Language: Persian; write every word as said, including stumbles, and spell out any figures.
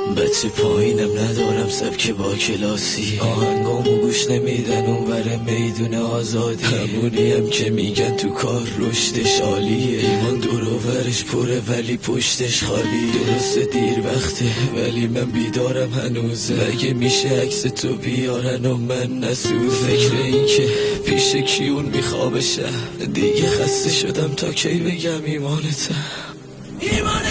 بچه پایینم ندارم سبک با کلاسی، آهنگامو گوش نمیدن اونور میدون آزادی، همونیم که میگن تو کار رشدش عالیه، ایمان دوروورش پره ولی پشتش خالی، درسته دیر وقته ولی من بیدارم هنوز، مگه میشه عکس تو بیارن و من نسوز، فکر این که پیش کیون میخوابشم، دیگه خسته شدم تا کی بگم ایمانتم ایمانتم.